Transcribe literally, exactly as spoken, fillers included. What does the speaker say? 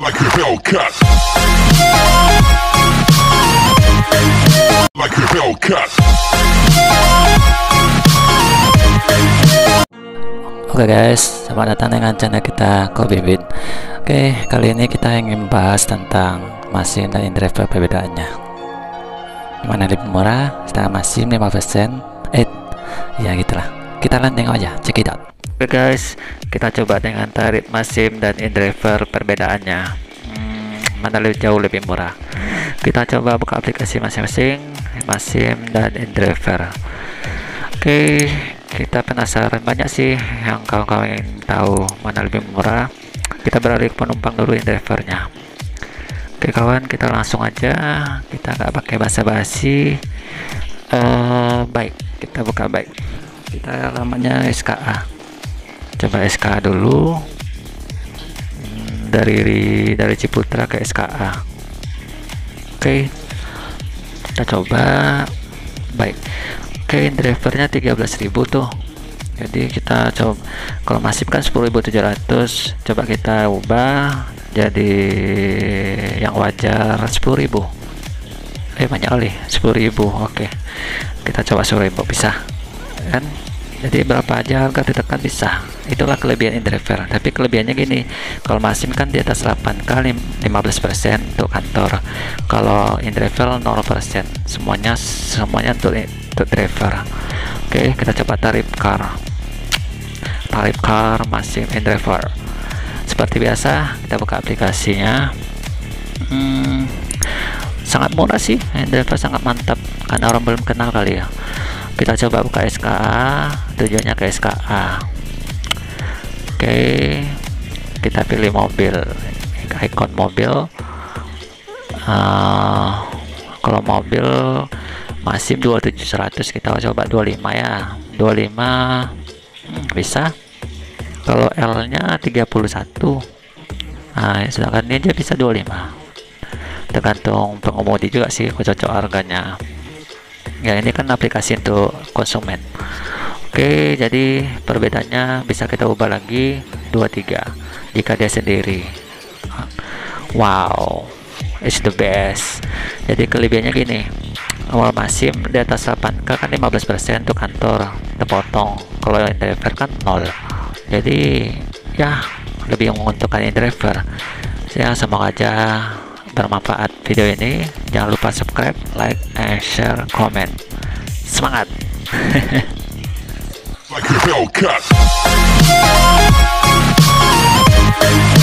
Like a Hellcat. Like a Hellcat. Oke guys, selamat datang dengan channel kita Kobibit. Oke, kali ini kita ingin bahas tentang mesin dan in-driver perbedaannya. Mana lebih murah, setengah mesin lima persen. Eh, ya gitulah. Kita landing aja, check it out. Oke guys, kita coba dengan tarif mesin dan in-driver perbedaannya. Hmm, mana lebih jauh lebih murah? Kita coba buka aplikasi masing-masing, mesin dan in-driver. Oke, kita penasaran banyak sih yang kawan-kawan ingin tahu mana lebih murah. Kita beralih ke penumpang dulu in-drivernya. Oke kawan, kita langsung aja, kita nggak pakai basa-basi. Uh, baik, kita buka baik. Kita namanya S K A. Coba S K A dulu. Hmm, dari dari Ciputra ke S K A. Oke, kita coba baik. Oke, drivernya tiga belas ribu tuh. Jadi kita coba, kalau masif kan sepuluh ribu tujuh ratus, coba kita ubah jadi yang wajar sepuluh ribu. Eh banyak kali, sepuluh ribu. Oke, kita coba sepuluh ribu, bisa kan? Jadi berapa aja harga ditekan bisa. Itulah kelebihan in-driver. Tapi kelebihannya gini, kalau mesin kan di atas delapan kali lima belas persen untuk kantor. Kalau in-driver nol persen. Semuanya semuanya untuk untuk driver. Oke, kita coba tarif car. Tarif car mesin in-driver. Seperti biasa, kita buka aplikasinya. Hmm, sangat murah sih, in-driver sangat mantap karena orang belum kenal kali ya. Kita coba buka S K A, tujuannya ke S K A. Oke, kita pilih mobil, ikon mobil. Uh, kalau mobil masih dua puluh tujuh seratus, kita coba dua puluh lima ya, dua puluh lima hmm, bisa. Kalau L nya tiga puluh satu, nah sedangkan ini dia bisa dua puluh lima. Tergantung pengemudi juga sih, cocok harganya. Ya ini kan aplikasi untuk konsumen. Oke, jadi perbedaannya bisa kita ubah lagi dua puluh tiga jika dia sendiri. Wow, it's the best. Jadi kelebihannya gini, awal masim di atas delapan K kan lima belas persen untuk kantor terpotong, kalau yang driver kan nol. Jadi ya lebih menguntungkan in driver. Ya semoga aja bermanfaat video ini. Jangan lupa subscribe, like, and share, comment. Semangat. Like a Hellcat.